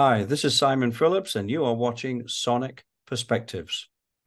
Hi, this is Simon Phillips, and you are watching Sonic Perspectives.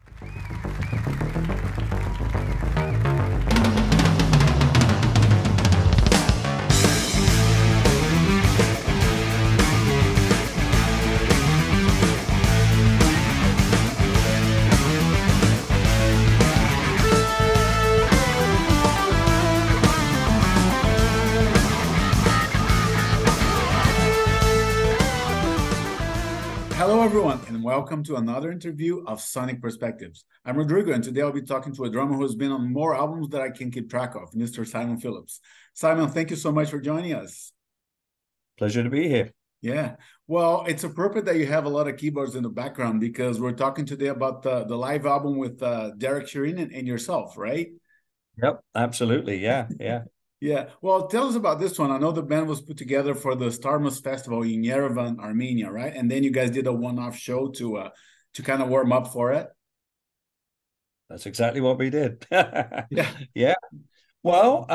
Hello, everyone, and welcome to another interview of Sonic Perspectives. I'm Rodrigo, and today I'll be talking to a drummer who's been on more albums than I can keep track of, Mr. Simon Phillips. Simon, thank you so much for joining us. Pleasure to be here. Yeah, well, it's appropriate that you have a lot of keyboards in the background because we're talking today about the live album with Derek Sherinian and yourself, right? Yep, absolutely. Yeah. Yeah, well, tell us about this one. I know the band was put together for the Starmus Festival in Yerevan, Armenia, right? And then you guys did a one-off show to kind of warm up for it. That's exactly what we did. Yeah, Yeah. Well,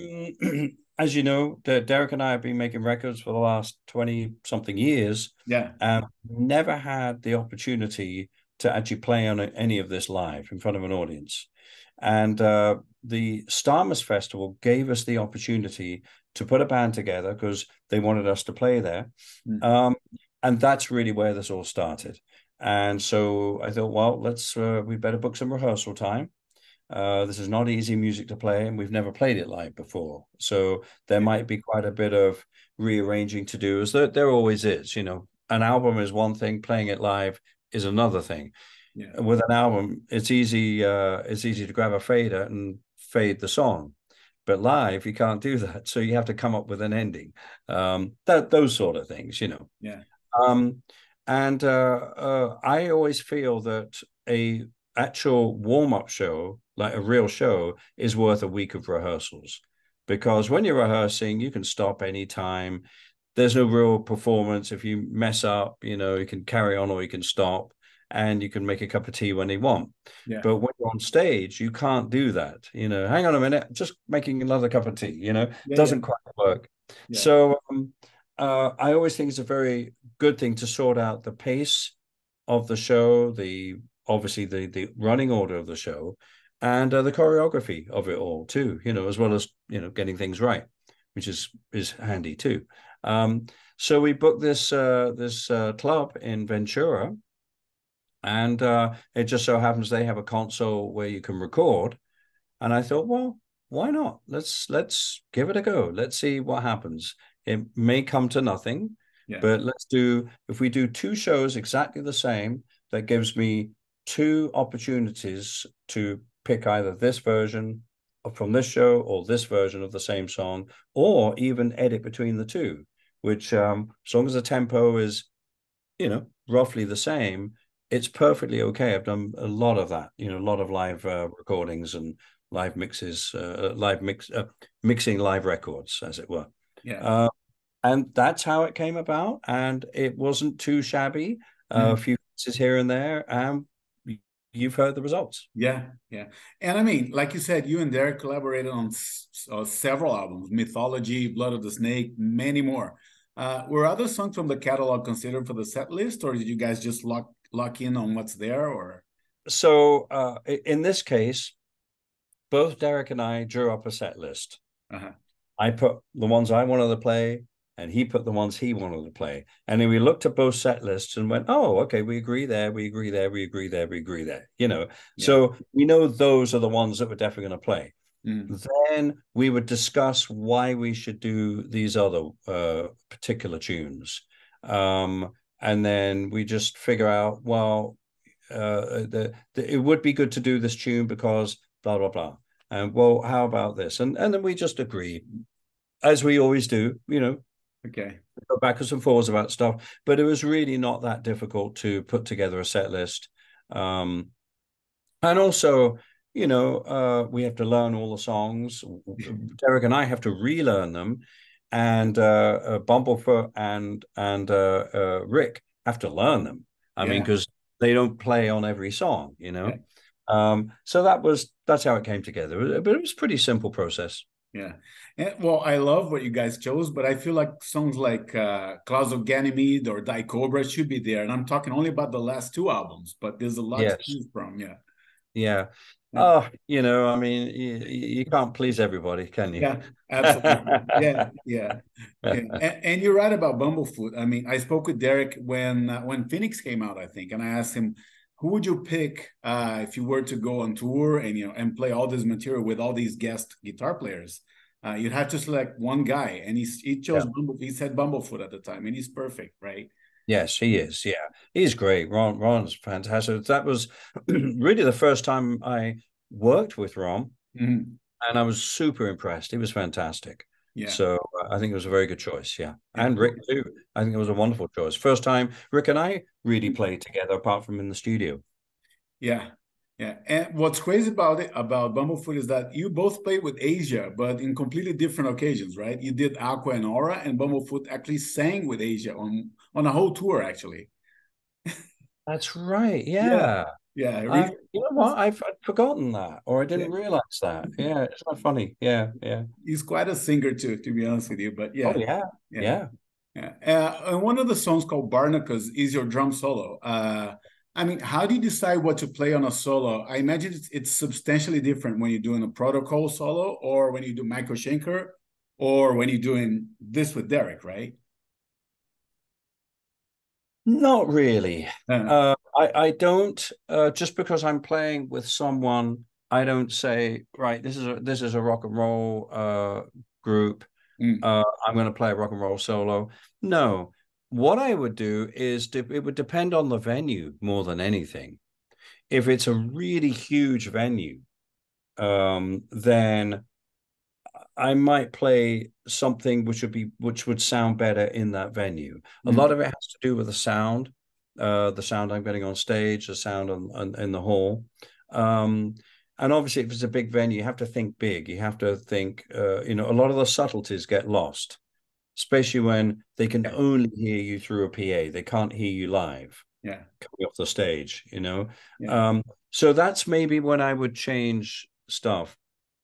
as you know, Derek and I have been making records for the last 20 something years yeah, and never had the opportunity to actually play on any of this live in front of an audience. And the Starmus Festival gave us the opportunity to put a band together because they wanted us to play there. mm, Um, and that's really where this all started. And so I thought, well, we better book some rehearsal time. This is not easy music to play, and we've never played it live before. So there yeah, might be quite a bit of rearranging to do, as there always is. You know, an album is one thing, playing it live is another thing. yeah, With an album, it's easy to grab a fader and fade the song. But live, you can't do that. So you have to come up with an ending. Those sort of things, you know. yeah, Um, and I always feel that a actual warm-up show, like a real show, is worth a week of rehearsals. Because when you're rehearsing, you can stop anytime. There's no real performance. If you mess up, you know, you can carry on or you can stop and you can make a cup of tea when they want. yeah, But when you're on stage, you can't do that. You know, hang on a minute, just making another cup of tea, you know, yeah, yeah, doesn't quite work. yeah, So I always think it's a very good thing to sort out the pace of the show, obviously the running order of the show, and the choreography of it all too. You know, as well as getting things right, which is handy too. So we booked this club in Ventura, and it just so happens they have a console where you can record. And I thought, well, why not? Let's give it a go. Let's see what happens. It may come to nothing, yeah, but if we do two shows exactly the same, that gives me two opportunities to pick either this version from this show or this version of the same song, or even edit between the two, which as long as the tempo is, roughly the same, it's perfectly okay. I've done a lot of that, a lot of live recordings and live mixes, mixing live records, as it were. yeah. Uh, and that's how it came about. And it wasn't too shabby. A Mhm. few pieces here and there. And you've heard the results. Yeah, yeah. And I mean, like you said, you and Derek collaborated on several albums, Mythology, Blood of the Snake, many more. Were other songs from the catalog considered for the set list, or did you guys just lock in on what's there? Or So in this case, both Derek and I drew up a set list. uh-huh. I put the ones I wanted to play, and he put the ones he wanted to play. And then we looked at both set lists and went, oh, okay, we agree there, we agree there, we agree there, we agree there. Yeah. So we know those are the ones that we're definitely going to play. Mm. Then we would discuss why we should do these other particular tunes. And then we just figure out, well, it would be good to do this tune because blah, blah, blah. And well, how about this? And then we just agree, as we always do, Okay. go backwards and forwards about stuff. But it was really not that difficult to put together a set list. And also, we have to learn all the songs. Derek and I have to relearn them, and Bumblefoot and Rick have to learn them. I mean, Yeah. because they don't play on every song. Yeah. So that's how it came together. But it was a pretty simple process. Yeah. And, well, I love what you guys chose, but I feel like songs like Clouds of Ganymede or Die Cobra should be there. And I'm talking only about the last two albums, but there's a lot to Yes. choose from. Yeah. Yeah. Yeah. Oh, I mean, you can't please everybody, can you? Yeah, absolutely. Yeah, yeah, yeah. And you're right about Bumblefoot. I mean, I spoke with Derek when Phoenix came out, I think, and I asked him, who would you pick if you were to go on tour and and play all this material with all these guest guitar players? You'd have to select one guy, and he chose Yeah. He said Bumblefoot at the time, and he's perfect, right? Yes, he is. Yeah, he's great. Ron's fantastic. That was really the first time I worked with Ron, Mhm. and I was super impressed. He was fantastic. Yeah, So I think it was a very good choice. Yeah, yeah. and Rick too. I think it was a wonderful choice. First time Rick and I really played together, apart from in the studio. Yeah, yeah. And what's crazy about it about Bumblefoot is that you both played with Asia, but in completely different occasions, right? You did Aqua and Aura, and Bumblefoot actually sang with Asia on a whole tour, actually. That's right. Yeah, Yeah. yeah. You know what? I'd forgotten that, or I Yeah. didn't realize that. Yeah, it's not funny. Yeah, yeah. He's quite a singer too, to be honest with you. But Oh yeah, yeah, yeah. yeah. Yeah. And one of the songs called Barnacles is your drum solo. I mean, how do you decide what to play on a solo? I imagine it's substantially different when you're doing a protocol solo or when you do Michael Schenker or when you're doing this with Derek, right? Not really. Uh, I don't just because I'm playing with someone, I don't say, right, this is a rock and roll group. mm, I'm going to play a rock and roll solo. No, what I would do is it would depend on the venue more than anything. If it's a really huge venue, then I might play something which would sound better in that venue. A lot mm. of it has to do with the sound I'm getting on stage, the sound in the hall. Um, and obviously, if it's a big venue, you have to think big. You have to think, a lot of the subtleties get lost, especially when they can Yeah, only hear you through a PA. They can't hear you live yeah, coming off the stage. yeah. Um, so that's maybe when I would change stuff.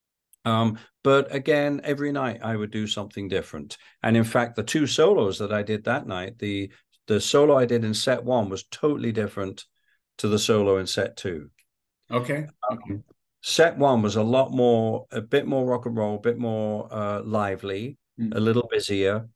But again, every night I would do something different. And in fact, the two solos that I did that night, the solo I did in set one was totally different to the solo in set two. Okay, okay. Set one was a bit more rock and roll, a bit more lively, a Mm, little busier.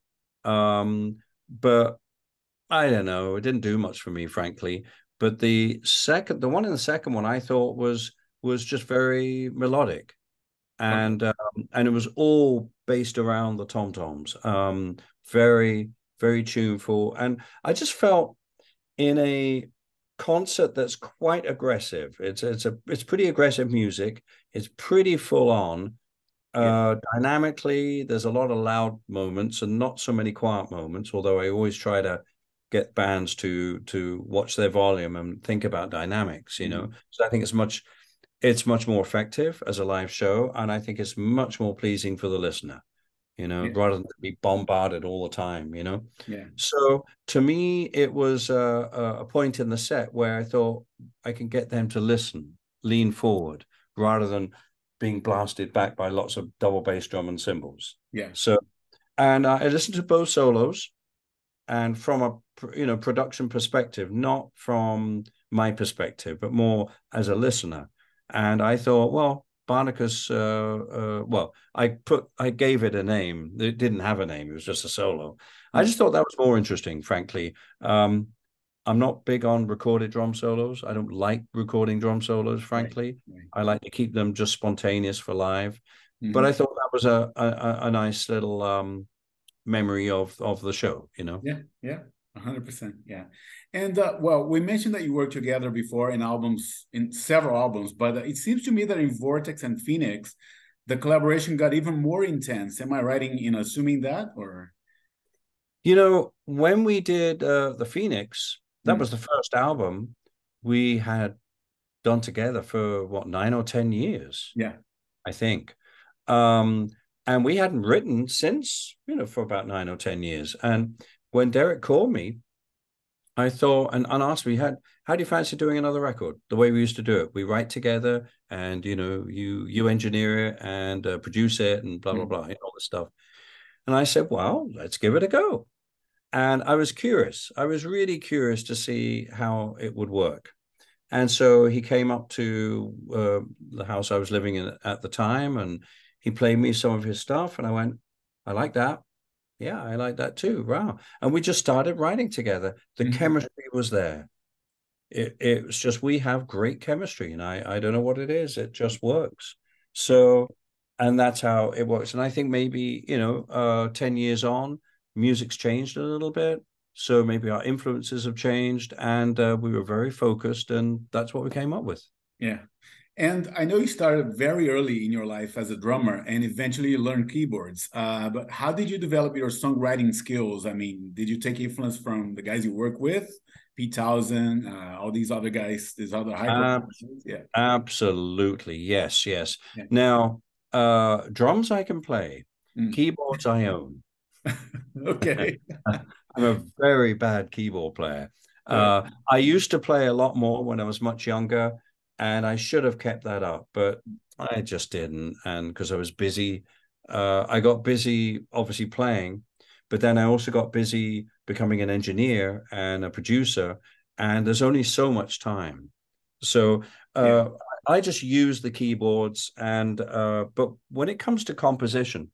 But I don't know, it didn't do much for me, frankly. But the one in the second one, I thought was just very melodic okay, and it was all based around the tom toms. Very very tuneful, and I just felt in a concert that's quite aggressive. It's pretty aggressive music. It's pretty full on. yeah. Dynamically, there's a lot of loud moments and not so many quiet moments. Although I always try to get bands to watch their volume and think about dynamics. Mhm. So I think it's much more effective as a live show, and I think it's much more pleasing for the listener, Yeah, rather than be bombarded all the time. yeah, So to me, it was a point in the set where I thought I can get them to listen, lean forward, rather than being blasted back by lots of double bass drum and cymbals. yeah, So, and I listened to both solos, and from a production perspective, not from my perspective, but more as a listener. And I thought, well, Barnacus, well, I gave it a name. It didn't have a name. It was just a solo. I mm, just thought that was more interesting, frankly. I'm not big on recorded drum solos. I don't like recording drum solos, right, frankly. right. I like to keep them just spontaneous for live. But I Mhm. thought that was a nice little memory of the show. Yeah, yeah, 100%. Yeah. And well, we mentioned that you worked together before in albums, in several albums, but it seems to me that in Vortex and Phoenix, the collaboration got even more intense. Am I right in assuming that? Or When we did the Phoenix, that mm, was the first album we had done together for what, 9 or 10 years, yeah, I think. Um, and we hadn't written since, for about 9 or 10 years. And when Derek called me I thought and asked me, how do you fancy doing another record? The way we used to do it. We write together and, you engineer it and produce it and blah, blah, Mm. blah, all this stuff. And I said, well, let's give it a go. And I was curious. I was really curious to see how it would work. And so he came up to the house I was living in at the time, and he played me some of his stuff. And I went, I like that. Yeah, I like that too. Wow. And we just started writing together. The Mhm. chemistry was there. It was just, we have great chemistry, and I don't know what it is. It just works. Yeah. So, and that's how it works. And I think maybe, 10 years on, music's changed a little bit. So maybe our influences have changed, and we were very focused, and that's what we came up with. Yeah. And I know you started very early in your life as a drummer and eventually you learned keyboards. But how did you develop your songwriting skills? I mean, did you take influence from the guys you work with, Pete Townsend, all these other guys, these other high Ab- performers? Yeah. Absolutely. Yes, yes. Yeah. Now, drums I can play, Mm. keyboards I own. Okay. I'm a very bad keyboard player. Right. I used to play a lot more when I was much younger, and I should have kept that up, but I just didn't. And because I was busy, I got busy obviously playing, but then I also got busy becoming an engineer and a producer, and there's only so much time. So Yeah. I just use the keyboards, and but when it comes to composition,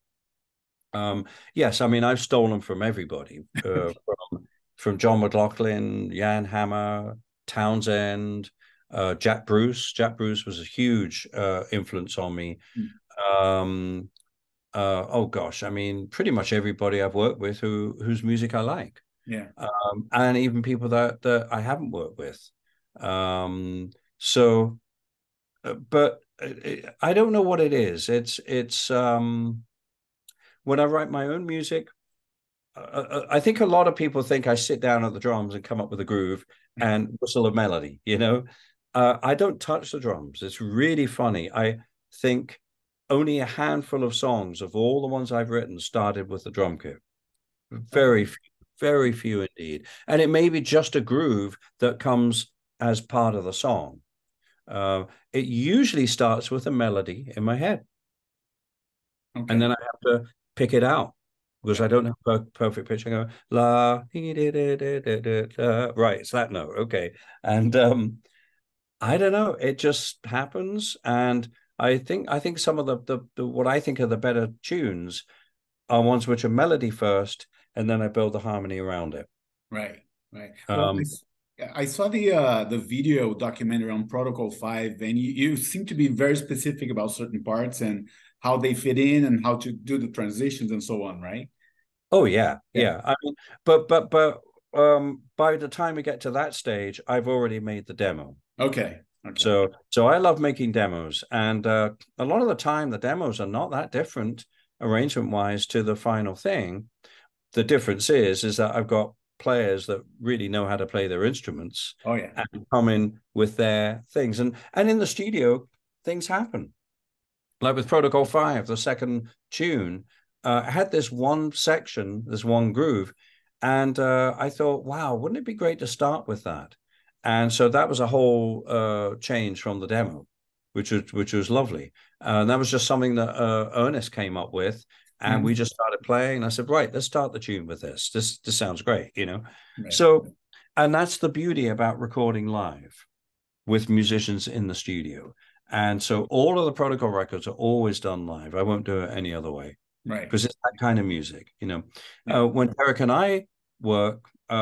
yes, I mean I've stolen from everybody, from John McLaughlin, Jan Hammer, Townsend, Jack Bruce. Jack Bruce was a huge influence on me. Mm. Um, oh gosh, I mean pretty much everybody I've worked with whose music I like, Yeah. and even people that I haven't worked with. Um, so, but I don't know what it is. It's when I write my own music. I think a lot of people think I sit down at the drums and come up with a groove and whistle a melody. I don't touch the drums. It's really funny. I think only a handful of songs of all the ones I've written started with the drum kit. Okay. Very few indeed. And it may be just a groove that comes as part of the song. It usually starts with a melody in my head, and Okay. then I have to pick it out because Yeah. I don't have perfect pitch. I go la, right. It's that note, okay, and I don't know. It just happens, and I think some of the what I think are the better tunes are ones which are melody first, and then I build the harmony around it. Right. Right. Well, Um, I saw the video documentary on Protocol 5, and you seem to be very specific about certain parts and how they fit in and how to do the transitions and so on, right? oh yeah, Yeah. yeah. I mean, but by the time we get to that stage, I've already made the demo. Okay. Okay. So I love making demos, and a lot of the time the demos are not that different arrangement wise to the final thing. The difference is that I've got players that really know how to play their instruments Oh yeah. and come in with their things, and in the studio things happen. Like with Protocol 5, the second tune, I had this one section, this one groove, and I thought, wow, wouldn't it be great to start with that? And so that was a whole change from the demo, which was lovely. And that was just something that Ernest came up with, and we Mhm. just started playing. And I said, right, let's start the tune with this. This sounds great. Right. So, and that's the beauty about recording live with musicians in the studio. And so all of the protocol records are always done live. I won't do it any other way Right. because it's that kind of music. Yeah. When Derek and I work,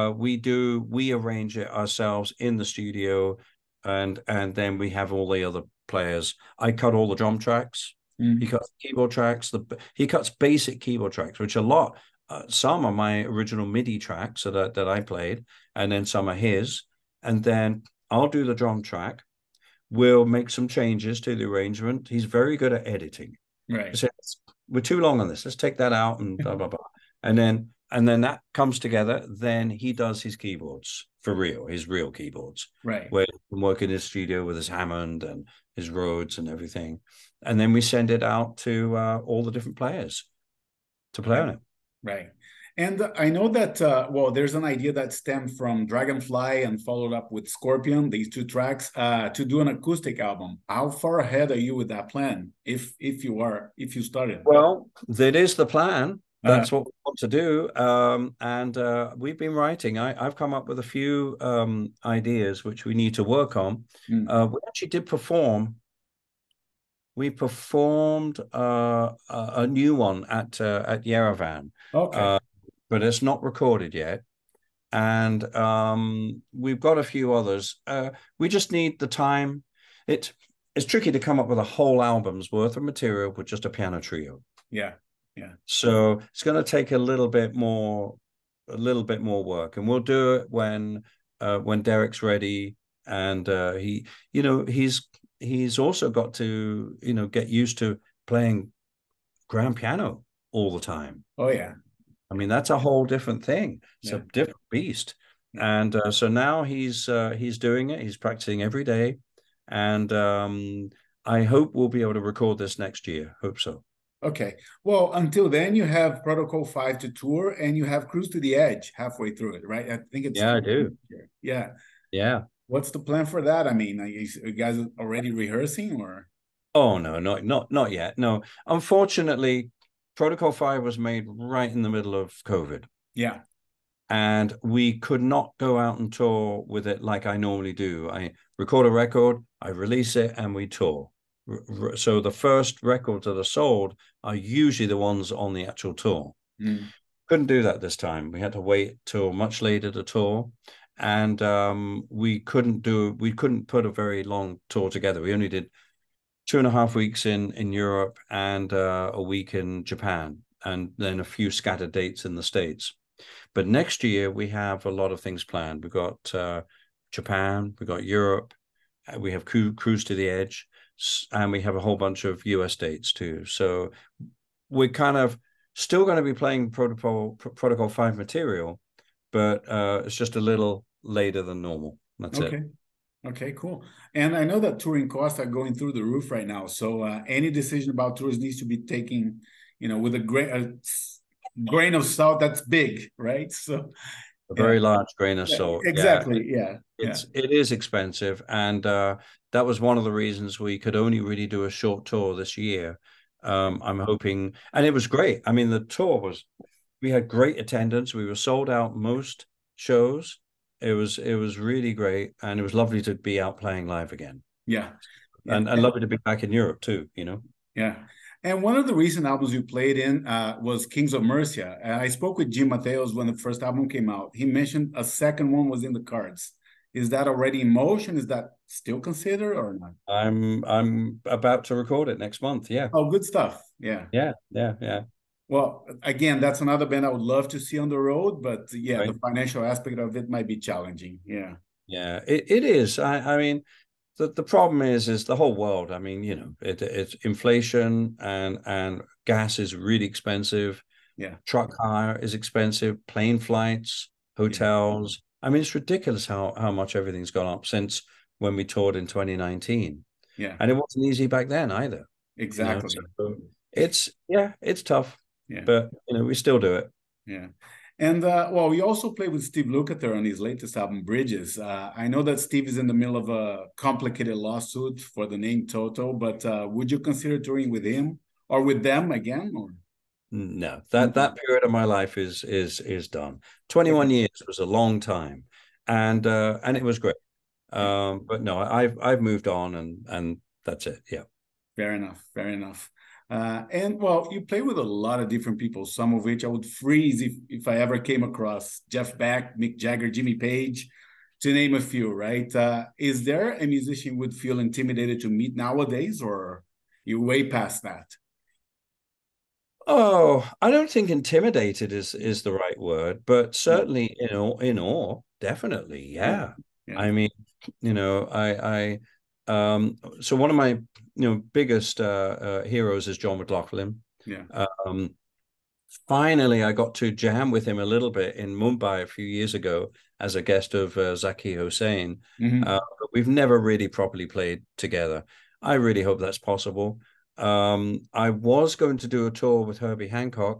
we arrange it ourselves in the studio, and then we have all the other players. I cut all the drum tracks. He Mhm. cuts keyboard tracks. He cuts basic keyboard tracks, which a lot. Some are my original MIDI tracks that I played, and then some are his. And then I'll do the drum track. We'll make some changes to the arrangement. He's very good at editing. He Right. says, we're too long on this. Let's take that out and blah blah blah. And then that comes together. Then he does his keyboards for real, his real keyboards, Right. where he can work in his studio with his Hammond and his Rhodes and everything. And then we send it out to all the different players to play Right. on it. Right. And I know that, well, there's an idea that stemmed from Dragonfly and followed up with Scorpion, these two tracks, to do an acoustic album. How far ahead are you with that plan, if you started? Well, that is the plan. Uh, That's what we want to do. And we've been writing. I've come up with a few ideas which we need to work on. mm, We actually did perform. We performed a new one at Yerevan, okay. uh, but it's not recorded yet. And we've got a few others. We just need the time. It it's tricky to come up with a whole album's worth of material with just a piano trio. Yeah. Yeah. So it's going to take a little bit more work, and we'll do it when Derek's ready, and he's also got to get used to playing grand piano all the time. Oh, yeah. I mean, that's a whole different thing. It's a Yeah. different beast. Yeah. And so now he's doing it. He's practicing every day. And I hope we'll be able to record this next year. Hope so. Okay. Well, until then, you have Protocol 5 to tour and you have Cruise to the Edge halfway through it, right? I think it's Yeah, I do. yeah. Yeah. What's the plan for that? I mean, are you guys already rehearsing or? Oh no, not yet. No. Unfortunately, Protocol 5 was made right in the middle of COVID. Yeah. And we could not go out and tour with it like I normally do. I record a record, I release it, and we tour. So the first records that are sold are usually the ones on the actual tour. Mm. Couldn't do that this time. We had to wait till much later to tour, and we couldn't put a very long tour together. We only did 2.5 weeks in Europe and a week in Japan, and then a few scattered dates in the States. But next year we have a lot of things planned. We've got Japan, we've got Europe, we have Cruise to the Edge, and we have a whole bunch of US dates too. So we're kind of still going to be playing Protocol 5 material, but it's just a little later than normal. That's it. Okay. Okay, cool. And I know that touring costs are going through the roof right now. So any decision about tours needs to be taken, with a grain of salt that's big, right? So A yeah, very large grain of yeah, salt. Yeah, exactly. Yeah, yeah, it is expensive, and that was one of the reasons we could only really do a short tour this year. I'm hoping, and it was great. I mean, the tour we had great attendance. We were sold out most shows. It was really great, and it was lovely to be out playing live again, yeah, yeah. and lovely to be back in Europe too. Yeah. And one of the recent albums you played in was Kings of Mercia. I spoke with Jim Mateos when the first album came out. He mentioned a second one was in the cards. Is that already in motion? Is that still considered or not? I'm about to record it next month. Yeah, Oh, good stuff. Yeah. yeah, yeah, yeah. Well, again, that's another band I would love to see on the road, but yeah, the Right. financial aspect of it might be challenging. Yeah. Yeah, it is. I mean, the problem is the whole world. I mean, it's inflation, and gas is really expensive. Yeah. Truck hire is expensive. Plane flights, Yeah. hotels. I mean, it's ridiculous how much everything's gone up since when we toured in 2019, Yeah. and it wasn't easy back then either. Exactly. So it's tough, Yeah. but we still do it. Yeah. And well, we also played with Steve Lukather on his latest album, Bridges. I know that Steve is in the middle of a complicated lawsuit for the name Toto, but would you consider touring with him or with them again? Or No, that period of my life is done. 21 okay. years was a long time, and it was great. Yeah. But no, I've moved on, and that's it. Yeah. Fair enough. Fair enough. And well, you play with a lot of different people, some of which I would freeze if I ever came across Jeff Beck, Mick Jagger, Jimmy Page, to name a few, right? Is there a musician you would feel intimidated to meet nowadays, or you way past that? Oh, I don't think intimidated is the right word, but Mm. certainly in awe, definitely. Yeah. Yeah. Yeah. I mean, so one of my biggest heroes is John McLaughlin. Yeah. Um, Finally, I got to jam with him a little bit in Mumbai a few years ago as a guest of Zaki Hussain. Hmm. But we've never really properly played together. I really hope that's possible. I was going to do a tour with Herbie Hancock,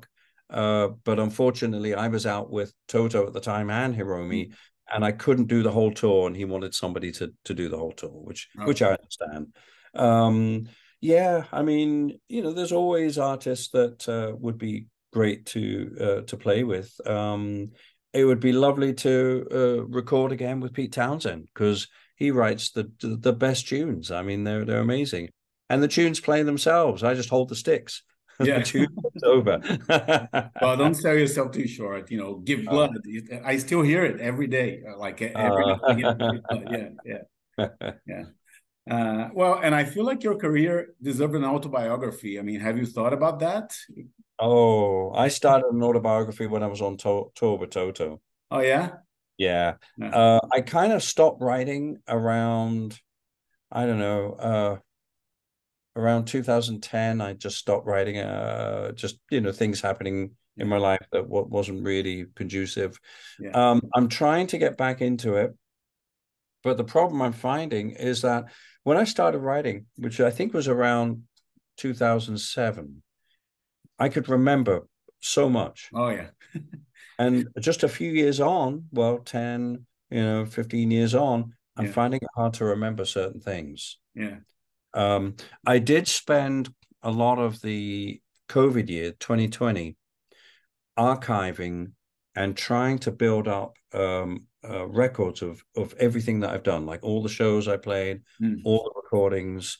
But unfortunately, I was out with Toto at the time and Hiromi, and I couldn't do the whole tour, and he wanted somebody to do the whole tour, which I understand. Yeah, I mean, there's always artists that would be great to play with. It would be lovely to record again with Pete Townsend, because he writes the best tunes. I mean, they're amazing, and the tunes play themselves. I just hold the sticks. The Yeah. tune is over. Well, don't sell yourself too short. Give blood. I still hear it every day. Like every now and again, give blood. Yeah, yeah. Well, and I feel like your career deserved an autobiography. I mean, have you thought about that? Oh, I started an autobiography when I was on tour with Toto. Oh, yeah? Yeah. Yeah. I kind of stopped writing around, I don't know, around 2010. I just stopped writing, just, things happening in my life that wasn't really conducive. Yeah. I'm trying to get back into it, but the problem I'm finding is that when I started writing, which I think was around 2007, I could remember so much. Oh, yeah. And just a few years on, well, 10, 15 years on, I'm Yeah. finding it hard to remember certain things. Yeah. I did spend a lot of the COVID year, 2020, archiving and trying to build up records of everything that I've done, like all the shows I played, all the recordings.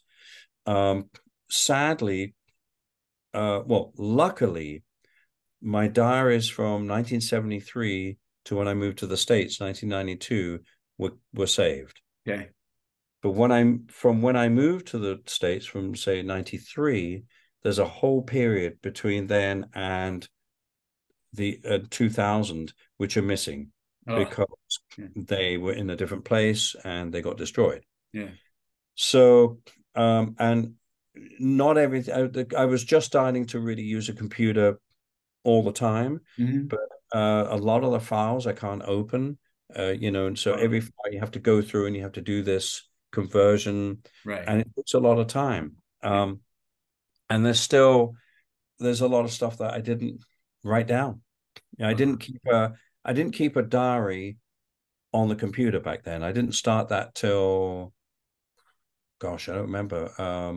Sadly, well, luckily, my diaries from 1973 to when I moved to the States, 1992, were saved. Okay. But when I moved to the States from, say, 93, there's a whole period between then and the 2000 which are missing, because they were in a different place and they got destroyed. Yeah. So, and not everything. I was just starting to really use a computer all the time, but a lot of the files I can't open, and so every file you have to go through and you have to do this conversion, and it takes a lot of time. And there's a lot of stuff that I didn't write down. I didn't keep a diary on the computer back then. I didn't start that till, gosh, I don't remember,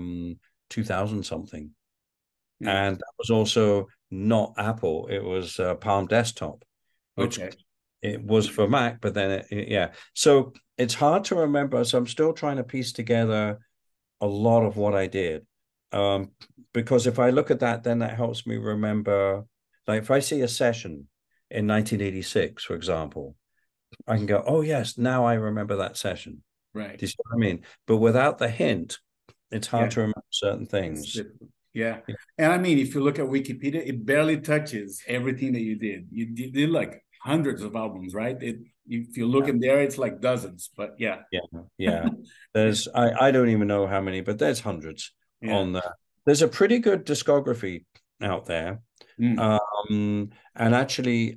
2000 something. And that was also not Apple. It was Palm Desktop, which it was for Mac, but then yeah. So it's hard to remember. So I'm still trying to piece together a lot of what I did. Because if I look at that, then that helps me remember. Like if I see a session in 1986, for example, I can go, oh yes, now I remember that session. Right. Do you see what I mean? But without the hint, it's hard to remember certain things. Yeah. And I mean, if you look at Wikipedia, it barely touches everything that you did. You did like hundreds of albums, right? If you look in there, it's like dozens, but yeah. There's, I don't even know how many, but there's hundreds on there. There's a pretty good discography out there. And actually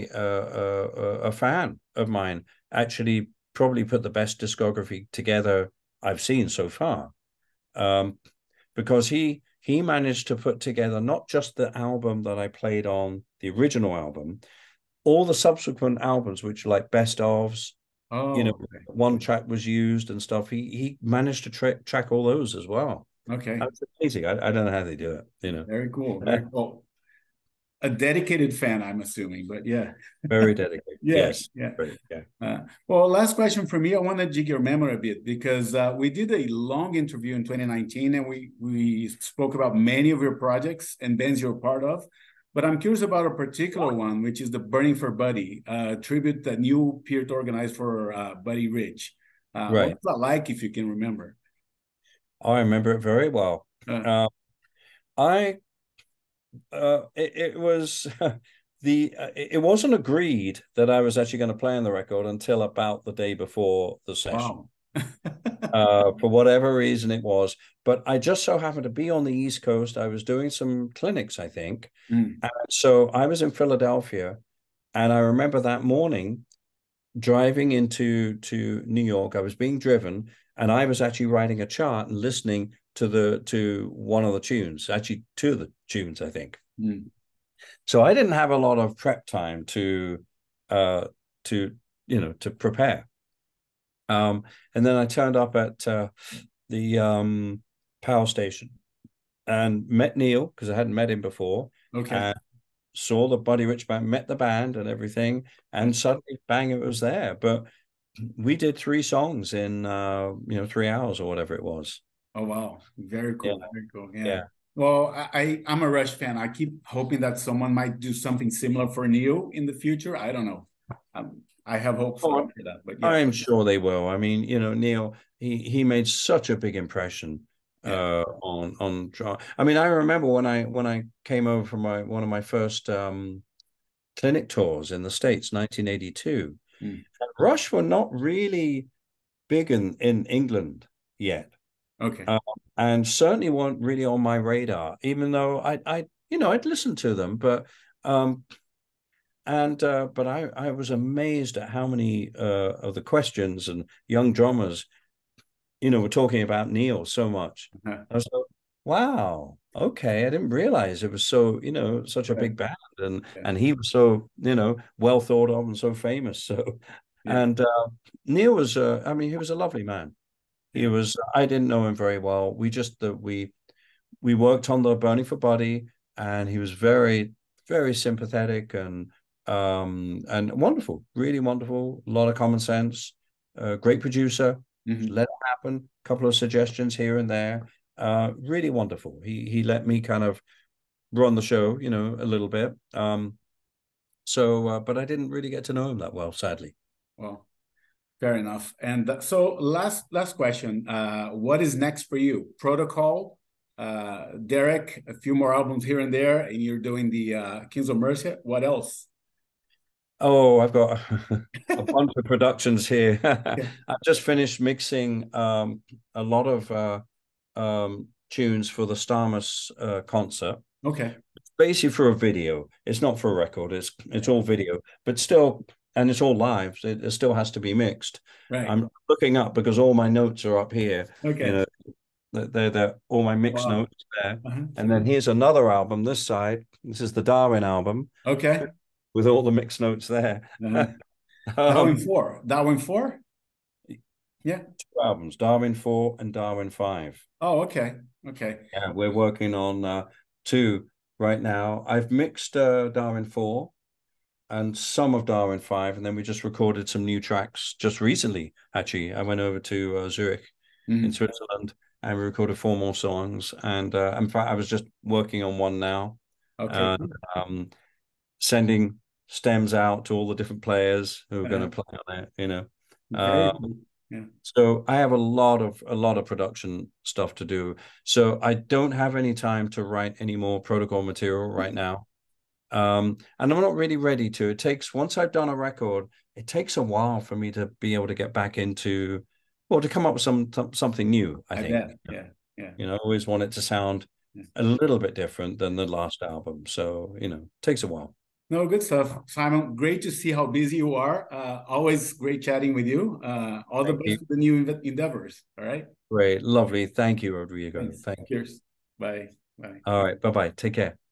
a fan of mine actually probably put the best discography together I've seen so far. Because he managed to put together not just the album that I played on the original album, all the subsequent albums, which are like best ofs, one track was used and stuff. He managed to track all those as well. Okay. That's amazing. I don't know how they do it, Very cool. Very cool. A dedicated fan, I'm assuming, but yeah. Very dedicated. Yes. Well, last question for me. I want to jig your memory a bit, because we did a long interview in 2019 and we spoke about many of your projects and bands you're part of. But I'm curious about a particular one, which is the Burning for Buddy, tribute that you, Peart, organized for Buddy Rich. What was that like, if you can remember? I remember it very well. It was it wasn't agreed that I was actually going to play on the record until about the day before the session. Wow. For whatever reason it was, but I just so happened to be on the East Coast. I was doing some clinics, I think. And so I was in Philadelphia, and I remember that morning driving into New York. I was being driven, and I was actually writing a chart and listening to one of the tunes, actually two of the tunes, I think. So I didn't have a lot of prep time uh to to prepare. And then I turned up at the power station and met Neil because I hadn't met him before, Okay. and saw the Buddy Rich band, met the band and everything, and suddenly bang, it was there. But we did three songs in 3 hours or whatever it was. Oh wow, very Yeah, cool, very cool. Yeah. yeah. Well, I'm a Rush fan. I keep hoping that someone might do something similar for Neo in the future. I don't know. I have hopes for Oh, that, but yeah, I'm sure they will. I mean, Neil, he made such a big impression yeah. on I mean, I remember when I came over from one of my first clinic tours in the States, 1982. Mm. Rush were not really big in England yet. Okay. Uh, and certainly weren't really on my radar, even though I'd listened to them, but um, but I was amazed at how many of the questions and young drummers, were talking about Neil so much. Uh-huh. I was like, wow, okay, I didn't realize it was so, such a Yeah, big band, yeah, and he was so, well thought of and so famous. So, yeah, and Neil was, I mean, he was a lovely man. He yeah. was. I didn't know him very well. We just that we worked on the Burning for Buddy, and he was very, very sympathetic and wonderful, really wonderful. A lot of common sense. Great producer. Mhm. Let it happen. A couple of suggestions here and there. Really wonderful. He let me kind of run the show, a little bit. But I didn't really get to know him that well, sadly. Well, fair enough. And so last question. What is next for you? Protocol, Derek, a few more albums here and there, and you're doing the Kings of Mercia. What else? Oh, I've got a bunch of productions here. Yeah. I've just finished mixing a lot of tunes for the Starmus concert. Okay. It's basically for a video. It's not for a record. It's Yeah. all video, but still, and it's all live. So it still has to be mixed. Right. I'm looking up because all my notes are up here. You Okay. know, they're all my mixed Wow. notes there. Uh-huh. And then here's another album this side. This is the Darwin album Okay. with all the mixed notes there. Uh-huh. Darwin um, 4. Darwin 4? Yeah. Two albums, Darwin 4 and Darwin 5. Oh, okay. Okay. Yeah, we're working on two right now. I've mixed Darwin 4 and some of Darwin 5, and then we just recorded some new tracks just recently, actually. I went over to Zurich in Mhm. Switzerland and we recorded four more songs. And in fact, I was just working on one now, Okay. and Cool. sending stems out to all the different players who are going to Uh-huh. play on it. Very Uh, cool. Yeah. So I have a lot of production stuff to do. So I don't have any time to write any more protocol material right now. And I'm not really ready to. It takes once I've done a record, it takes a while for me to be able to get back into, or to come up with something new, I I think. bet. Yeah. Yeah. I always want it to sound Yeah. a little bit different than the last album. So, it takes a while. No, good stuff. Simon, great to see how busy you are. Always great chatting with you. All the Thank you. best with the new endeavors. All right. Great. Lovely. Thank you, Rodrigo. Thanks. Thank you. Cheers. Bye. Bye. All right. Bye-bye. Take care.